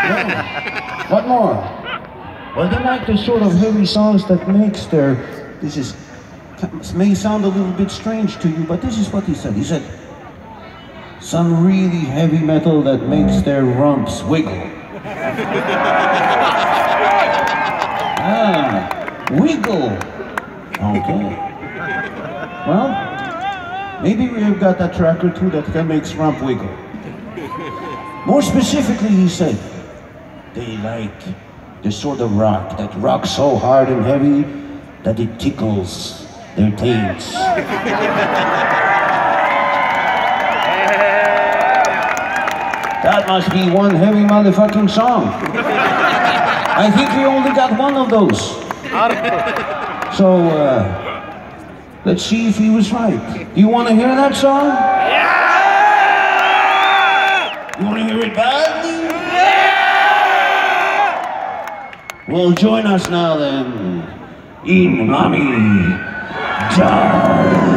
Yeah. What more? Well, they like the sort of heavy songs that makes their... This is... may sound a little bit strange to you, but this is what he said. He said, some really heavy metal that makes their rumps wiggle. Wiggle. Okay. Well, maybe we've got a track or two that makes rump wiggle. More specifically, he said, they like the sort of rock that rocks so hard and heavy that it tickles their tails. That must be one heavy motherfucking song. I think we only got one of those. So, let's see if he was right. Do you want to hear that song? Yeah! You want to hear it badly? Yeah! Well, join us now then in Mommy Down.